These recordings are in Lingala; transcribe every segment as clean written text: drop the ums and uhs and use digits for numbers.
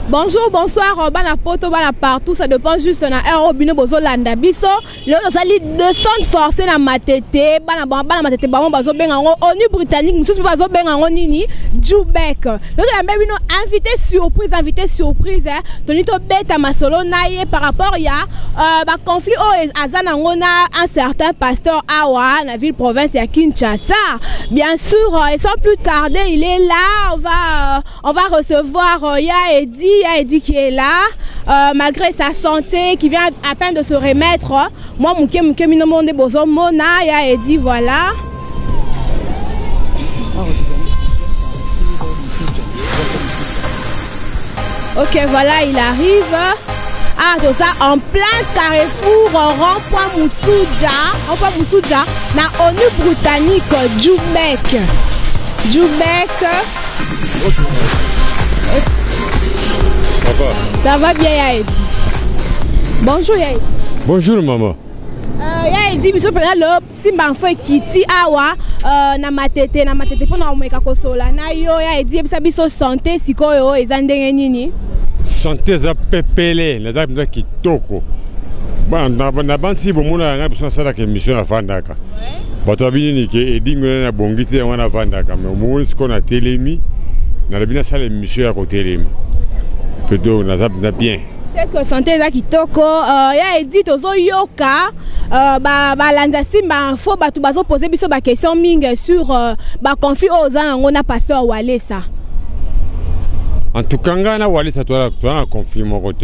Bonjour, bonsoir, bana poto, bana partout, ça dépend juste na aérobine bozo landa biso. Le sali descente forcé na matete, bana matete ba mon bazo benga ngo ONU britannique, monsieur bazo benga ngo nini Djoubek. Le la même invité surprise hein. Toni to beta masolo naie par rapport ya ba conflit au azana ngona un certain pasteur awa na ville province ya Kinshasa. Bien sûr, et sans plus tarder, il est là, on va recevoir Yaedi qui est là, malgré sa santé, qui vient à peine de se remettre. Moi, mouke mino monde bozo mona Yaedi, voilà. Ok, voilà, il arrive. Ah, tout ça en plein carrefour, rond-point Moussoudja, na ONU britannique, Djoubek. Ça va bien, Yaedi? Bonjour, Yaedi. Bonjour, maman. Yaedi, monsieur le président, si m'enfant Kiti awa, na matete pour na omeka kosola. Na yo, Yaedi, biso santé, sikoyo, ezandenge nini? Santé za pepele, na dame kitoko. Na bansi bomona nga biso sala ke mission na fandaka. Bato abini ke edingo na bongite wana fandaka, mais omoni siko na telemi, na bina sala mission ya ko telemi. Pedo na za bien. C'est que santé za kitoko, Yaedi tozo yoka, ba landa simba info bato bazo poser biso ba question mingi sur ba conflit aux ngona pasteur Walesa. En tout cas, ngana Walesa toi un conflit mon côté.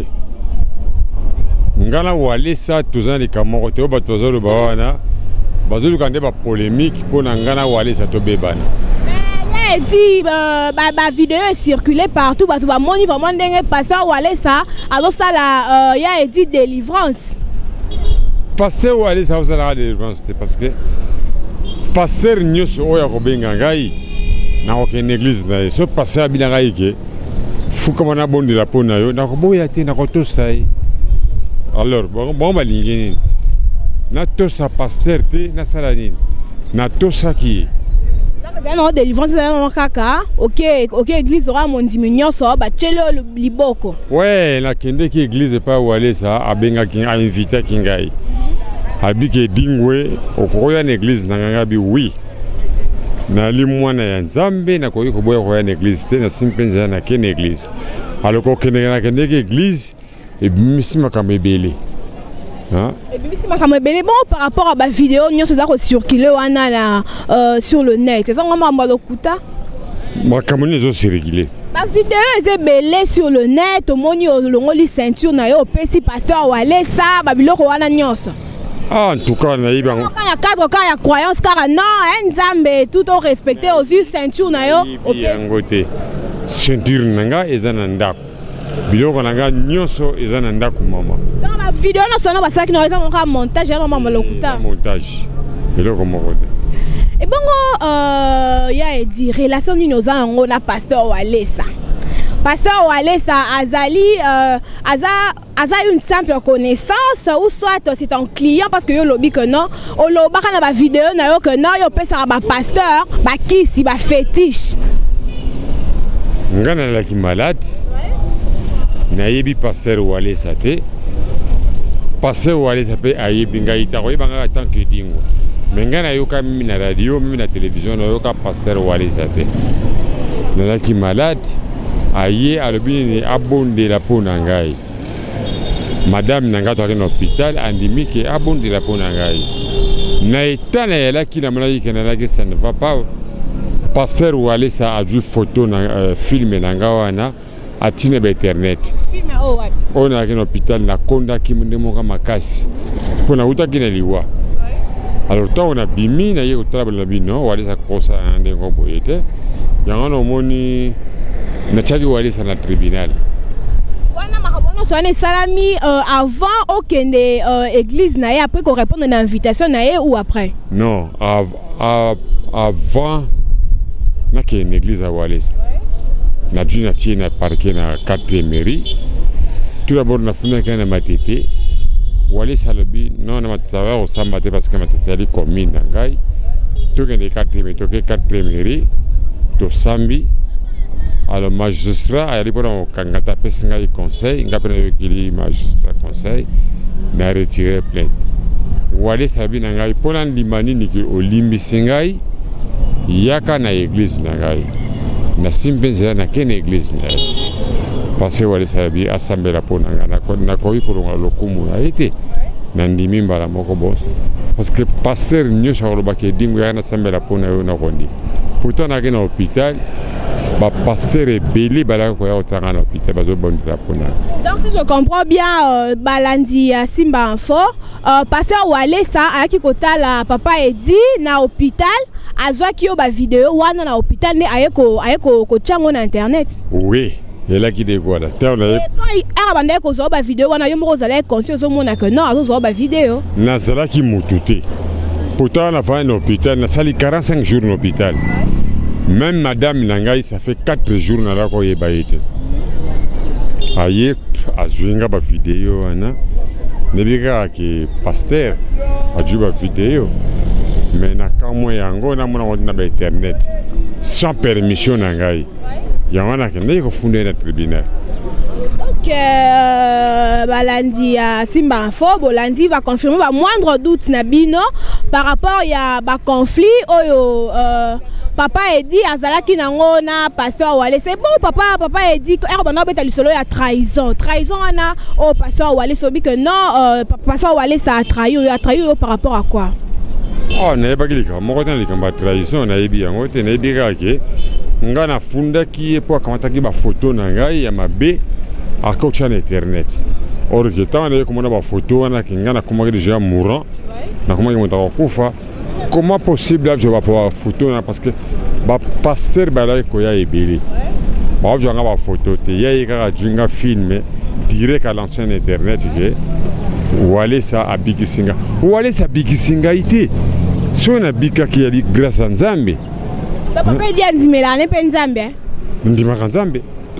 Ngana Walesa tous les camorote au bato bazolo bawana. Bazolo kande ba polémique pour ngana Walesa to bebana. Mais dit ba vidéo est circulée partout bato ba moni vraiment ndenge pasteur Walesa alors ça là ya dit délivrance. Pasteur Walesa ça la délivrance parce que pasteur nyos oya ko benga ngai na aucune église na so pasteur bilanga ike. Comme on a bon de la peau, na boya te na kotosai. Alors bon balingeni. Na tosa pasteur te na salani. Na tosa qui. C'est un délivrance c'est un kaka. OK, église aura mon diminution so ba chelo liboko. Ouais, na kende ki église pas Walesa abenga ki invité kingai. Abi ke dingwe okoya na église na nganga bi oui. Na limwana ya Nzambe na koyi ko boya ko ya église te na simpenza na ken église. Alors ko ken na ken église et bisima kamebele. Hein? Et bisima kamebele bon par rapport à ba vidéo nyonso za ko circuler wana na sur le net. Ça ngoma mbalokuta. Ma kamoni zo circuler. Ba vidéo est belé sur le net, au moni olongoli ceinture na yo pesi pasteur Walesa ba biloko wana nyonso. Ah, en tout cas, il y a quatre cas de croyance, car non, Nzambe, tout au respecté aux yeux ceinture na yo. Ceinture nanga ezananda. Biloko nanga nyonso ezananda ku mama. Dans la vidéo na sono ba saki na ka montage na mama lokuta. Montage. Biloko moko. Et bongo ya dit relation ni nos ngo na pasteur Walesa. Pasteur Walesa azali aza une simple connaissance ou soit c'est un client parce que yo lobi que non o loba kana ba vidéo na yo que non yo pesa ba pasteur ba kisi ba fétiche ngana la ki malade na yebi pasteur Walesa te pasteur Walesa pe ayebi ngai ta ko yebanga tant que dingo mais ngana yo ka mimi na radio mimi na télévision yo ka pasteur Walesa te na la ki malade aye alobini abonde la peau nangai. Madame nanga to à l'hôpital andimi ke abonde la peau nangai. Na etana ya la ki na mala yikena que ça ne va pas. Pasteur Walesa a vu photo na film nanga wana atine ba internet. Film o wapi? On a à l'hôpital na konda ki ndemo ka makasi. Pona uta kina liwa. Alors tant on a bimi na ye otala bino Walesa kosa ande ngo boyete. Yango moni na tchaki Walesa na tribunal. Wana makabono sone salami avant okende église na ye après qu'on réponde à l'invitation na ye ou après? Non, avant na ke une église à Walesa. Na djuna tie na parquet na 4e mairie. Tout d'abord na funa kana matete. Walesa lobi non na matata o sambate parce que matete ali commune ngai. To kende 4e mairie to 4e mairie to sambi Alors magistrat ayali mpona kokangata apesi ngai conseil ngai mpe nayoki magistrat conseil na retire plainte wale sabi na ngai mpona ndima nini ke olimbisi ngai yaka na église na ngai nasimbi mpe nzela nake na église na ye parce que wale sabi asambela mpo na ngai nakoki kolonga lokumu na ye te nandimi mbala moko boso parce que pasteur nyonso akolobaka edingo yaka nasambela mpo na yo nakondima pourtant nake na hôpital pasteur ebele balaka koya kotanga na hôpital bazobondela mpo na. Donc si je comprends bien balandi ya Simba Info pasteur Walesa ayaki kotala papa Edi na hôpital azwaki yo ba vidéo wana na hôpital ne aye ko na internet. Oui. Elaki de quoi là? Bande ko zo ba vidéo wana yo moko zala conscience zo mona que non azo zo ba vidéo. Na zala ki mututé. Pourtant on a fait un hôpital, na sali 45 jours en hôpital. Même madame Nangai ça fait 4 jours na la ko yeba ite. Aye azuinga ba vidéo wana. Nebika ki pasteur aju ba vidéo. Mais na kamwe yango na mona na ba internet sans permission Nangai. Yamana kende ko fondé na tribunal. Ok, balandi ya Simba Info, bolandi va confirmer ba moindre doute na bino par rapport ya ba conflit oyo papa Edi azalaki nango na pasteur Wale. C'est bon papa Edi ko bana beta lisolo ya trahison ana au pasteur Wale sobi que non pasteur Wale ça a trahi par rapport à quoi? Oh na yeba kilika moko tana likamba trahison na yebi yango te na yebi ke nga na funda ki po akamata ba photo na ngai ya mabe akocha na internet or que tant na komona ba photo na kinga na komaki déjà mourant na komaki monta kufa comment possible je va pouvoir photo na parce que ba passer bala ko ya ebele ba je nga ba photo te ya ka jinga filmer direct à l'ancien internet que Wale ça abikisinga Wale ça abikisinga ite so na bika ki ali grâce à Nzambe. Papa Edi andimela ne pe Nzambe. Ndimaka Nzambe.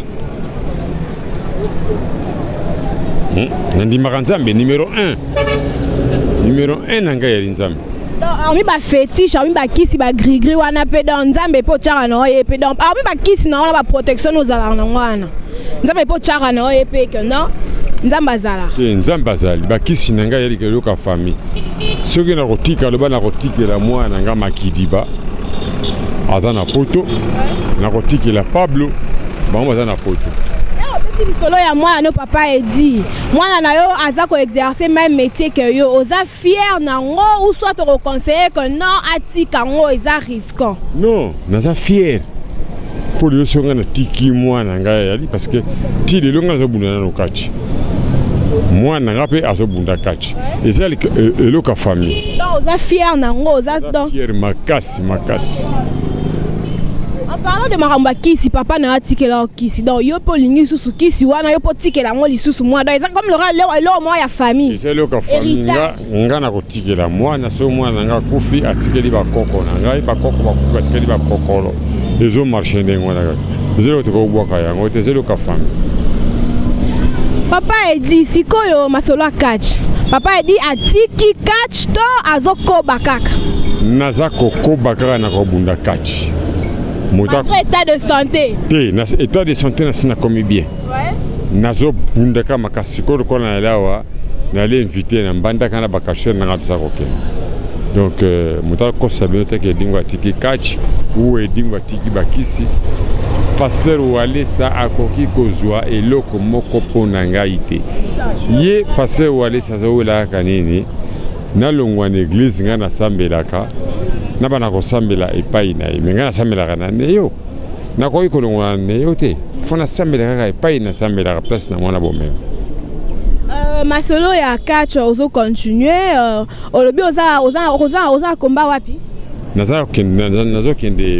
Ndimaka Nzambe numéro 1. Numéro 1 nanga ya Nzambe. Donc mi ba fétiche, mi ba kisi ba gris wana pe dans Nzambe po tchara na ye pe dans. Mi ba kisi na ba protection nos ala na wana. Nzambe po tchara na ye pe que non. Nzambe azala. Nzambe azali ba kisi nanga ya likelo ka famille. Soki na kotika loba na kotikela mwana nga makidiba. Azana poto na kotikela Pablo bango azana poto. Petit solo ya mwana no papa Edi. Mwana na yo aza ko exercer même métier que yo. Oza fier na ngo ou soit te reconseiller que non atika ngo eza risquant. Non, naza fier. Pour yo songa na tiki mwana nga yali parce que ti le longa zo bunda na kachi. Mwana nga pe azo bunda kachi. Ezali eloka famille. Donc oza fier na ngo oza donc fier makasi. En parlant de maramba kisi papa na atikela kisi donc yo po lingi susu kisi wana yo po tikela ngo lisusu moi donc comme le moi ya famille. C'est le ka famille nga na kotikela moi na so moi nga kufi atikeli ba koko na ngai ba koko ba kufi atikeli ba kokolo. Ezo marché ndengo na ngai. Zelo to ko bwaka yango te zelo ka famille. Papa Edi sikoyo masolo catch. Papa Edi atiki catch to azoko bakaka. Naza koko bakaka na ko bunda catch. Après état de santé. État de santé na komi bien. Ouais. Nazo bundaka makasi ko na lawa na aller inviter na mbandaka na bakasher na ngata koke. Donc muta ko sabe te ke dingwa tiki catch ou dingwa tiki bakisi. Pasteur Wale sa akoki kozwa eloko moko pona ngai te. Ye pasteur Wale sa zola kanini na longwa na église nga na sambelaka. Na bana ko sambela epai na ye menga na sambela kana neyo na ko ikolongwa neyo te fona sambela ka epai na sambela ka place na mwana bomem masolo ya catch ozo continuer olobi oza komba wapi nazo kende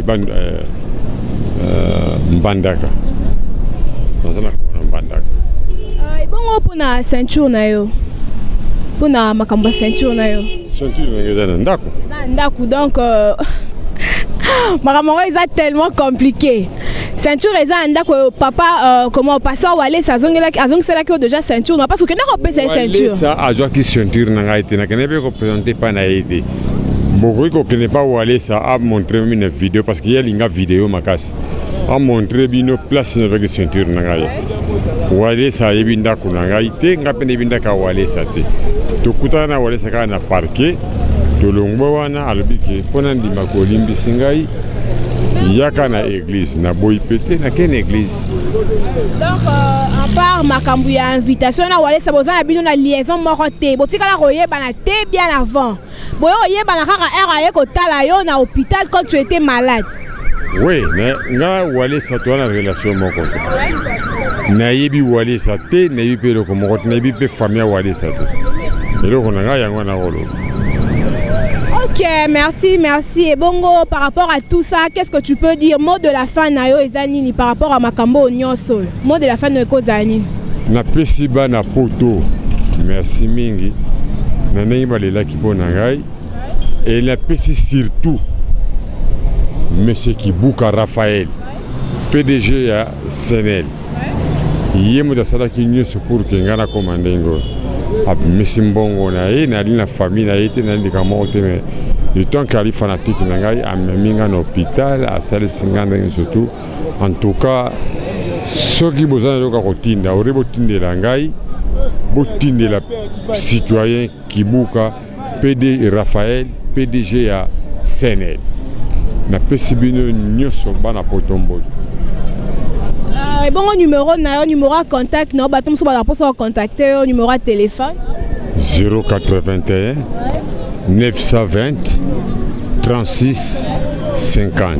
mbandaka nazana ko mbandaka ibongo pona ceinture na yo pona makambo ceinture na yo ceinture na ndako ndako donc makambo eza tellement compliqué ceinture eza ndako papa comment pasteur Wale azongiselaki yo déjà ceinture parce que ndako pesa ceinture ça azwaki ceinture na ngai te na kene pe ko présenter pa na yede beaucoup ko kene pas Wale ça a montré une vidéo parce qu'il y a linga vidéo makasi a montré bino place avec ceinture na ngai wale sa yebinda kuna ngai te ngapene binda ka wale sa te to kutana wale sa kana parquet to longbo wana alobiki pona ndima ko limbi singai yaka na église na boy pété na ken église. Donc à part makambu ya invitation na wale sa boza bino na liaison moko te botikala koyeba na te bien avant boyo yeba na kaka aye ko tala yo na hôpital quand tu étais malade. Oui, mais nga wale sa to na relation moko na yebi wale sa te na yebi pe ko moko na yebi pe famille wale sa te eloko na nga yango na rolo. Ok, merci, merci. Et bongo, par rapport à tout ça, qu'est-ce que tu peux dire? Mot de la fin, Nayo et Zanini, par rapport à Makambo Nyonso. Mot de la fin de Kozani. Na pesiba na poto. Merci mingi. Na nengi la kipo nangai. Et la pesi surtout. Monsieur Kibuka Raphaël, PDG à Senel. Yemo da sala ki nyonso pour que ngana komandengo. Monsieur Mbongo na famille na été na ndika mote mais le temps qu'ali fanatique na ngai a minga à l'hôpital à salle singanda surtout en tout cas ceux qui besoin de kotinda ore botinde la ngai botinde la citoyen Kibuka PD Raphaël PDG à Senel na pesibino nyoso bana potombo. Et bon, numéro à contact, non, bah, tout le monde contacter au numéro de téléphone. 081 920 36 50.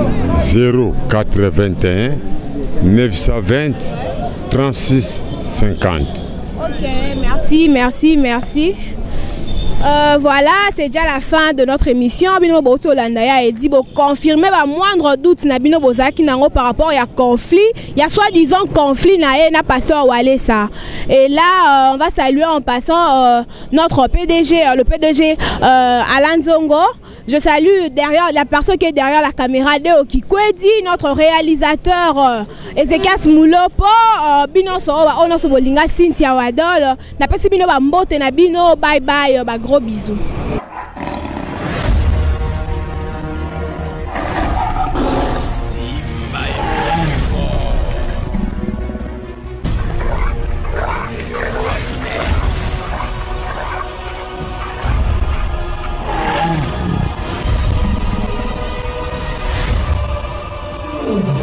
081 920 36 50. Ok, merci, merci, merci. Voilà, c'est déjà la fin de notre émission. Bino Boto Landaya et dit confirmer ba moindre doute na bino bozaki nango par rapport à conflit. Il y a soi-disant conflit na pasteur Walesa. Et là, on va saluer en passant notre PDG, le PDG Alain Zongo. Je salue derrière la personne qui est derrière la caméra de Kikwedi, notre réalisateur Ezekias Moulopo, bino so ono so bolinga Cynthia Wadol. Na pesi bino ba mbote na bino, bye bye, ba gros bisous. Oh.